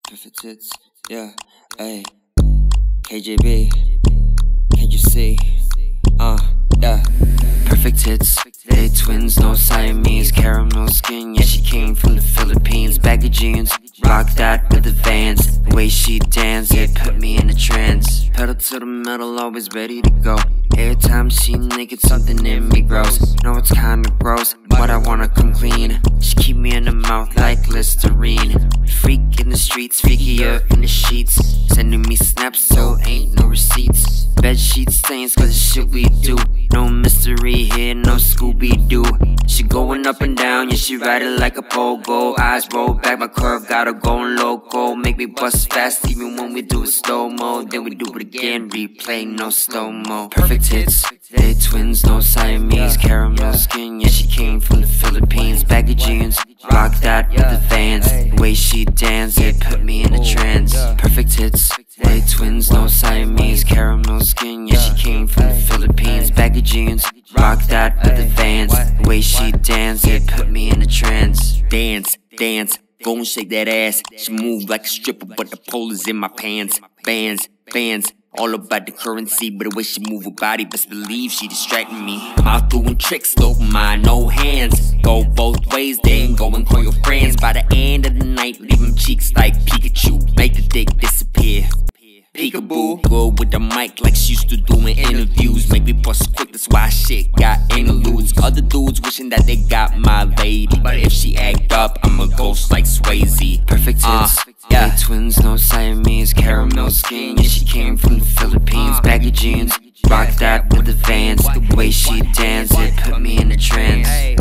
Perfect tits, yeah, ayy. KJB, can't you see? Yeah. Perfect tits, they twins, no Siamese, caramel skin, yeah, she came from the Philippines. Baggy jeans, rock that with the Vans. The way she dance, it put me in a trance. Pedal to the metal, always ready to go. Every time she naked, something in me grows. Know it's kinda gross, but I wanna come clean. She keep me in the mouth like Listerine. Freak in the streets, freakier in the sheets. Sending me snaps, so ain't no receipts. Bedsheet stains, cause the shit we do. No mystery here, no Scooby Doo. She going up and down, yeah, she ride it like a pogo. Eyes roll back, my curve got her going loco. Make me bust fast, even when we do it slow-mo. Then we do it again, replay, no slow-mo. Perfect tits, they twins, no Siamese, caramel skin, yeah, she came from the Philippines. Baggy jeans, rock that with the Vans. The way she dance, it put me in a trance. Perfect tits, they twins, no Siamese, caramel skin, yeah, she came from the Philippines. Baggy jeans, rock that with the Vans. The way she dance, it put me in a trance. Dance, dance, go and shake that ass. She move like a stripper, but the pole is in my pants. Bands, bands, all about the currency, but the way she move her body, best believe she distracting me. I'm out doing tricks, don't mind, no hands. Go both ways, then go and call your friends. By the end of the night, leave them cheeks like Pikachu. Make the dick disappear. Peekaboo, go with the mic like she used to do in interviews. Make me bust quick, that's why shit got interludes. Other dudes wishing that they got my lady, but if she act up, I'm a ghost like Swayze. Perfect tits, yeah, twins, no Siamese, caramel skin, yeah, she came from the Philippines. Baggy jeans, rock that with the Vans. The way she dance, it put me in a trance.